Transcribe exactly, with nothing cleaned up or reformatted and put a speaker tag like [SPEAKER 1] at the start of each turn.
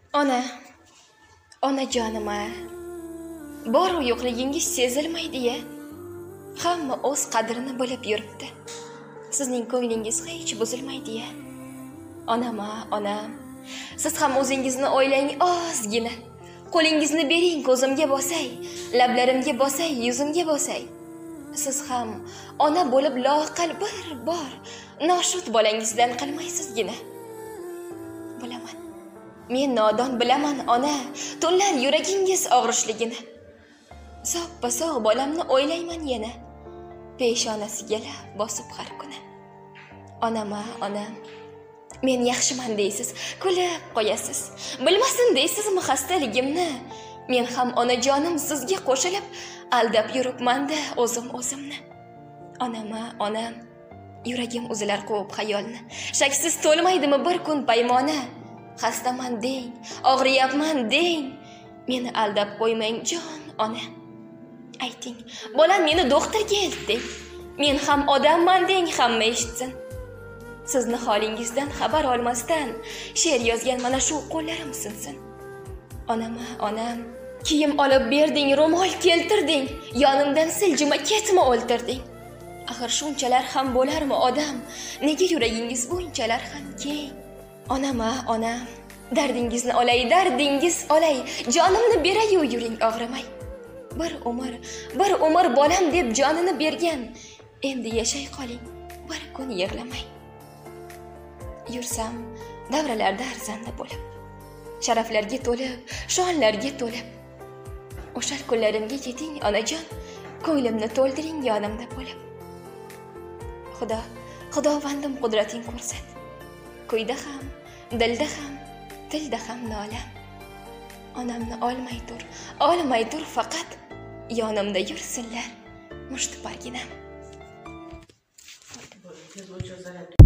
[SPEAKER 1] Ona, onajonim-a, bor u yo'qligingiz sezilmaydi-ya. Hamma o'z qadrini bilib yuribdi. Sizning ko'nglingiz hech buzilmaydi-ya. Onam-a, onam, siz ham o'zingizni o'ylang ozgina. Qo'lingizni bering, ko'zimga bosay, lablarimga bosay, yuzimga bosay. Siz ham ona bo'lib loqal bir bor noshud bolangizdan qilmaysizgina. Bilaman. Men nodon bilaman, ona, tunlar yuragingiz og'rishligini. Soppa-sog' bolamni o'ylayman yana. Peshonasiga bosib har kuni. Onam-a, onam, men yaxshiman deysiz, kulib qo'yasiz. Bilmasin deysizmi xastaligimni? Men ham onajonim sizga qo'shilib aldab yuribman-da o'zim o'zimni. Onam-a, onam, yuragim uzilar quvib xayolni. Shaksiz to'lmaydimi bir kun paymona? Xastaman deng, og'riyapman deng. Meni aldab qo'ymang jon ona. Ayting, bolam meni doktorga eltding. Men ham odamman deng, hamma eshitsin. Sizni holingizdan xabar olmasdan she'r yozgan mana shu qo'llarim sinsin. Onam-a, onam, kiyim olib berding, ro'mol keltirding, yonimdan siljima ketma o'ltirding. Axir shunchalar ham bo'larmi odam? Nega yuragingiz bunchalar ham keng? Onam-a, onam, dardingizni olay, dardingiz olay, jonimni beray-yu yuring og'rimay. Bir umr, bir umr bolam deb jonini bergan, endi yashay qoling, bir kun yig'lamay. Yursam davralarda arzanda bo'lib, sharaflarga to'lib, shonlarga to'lib. O'sha kunlarimga yeting onajon, ko'nglimni to'ldiring yonimda bo'lib. Xudo, Xudovandim qudrating ko'rsat. Kuyda ham, dilda ham, tilda ham nolam. Onamni olmay tur, olmay tur faqat yonimda yursinlar mushtiparginam.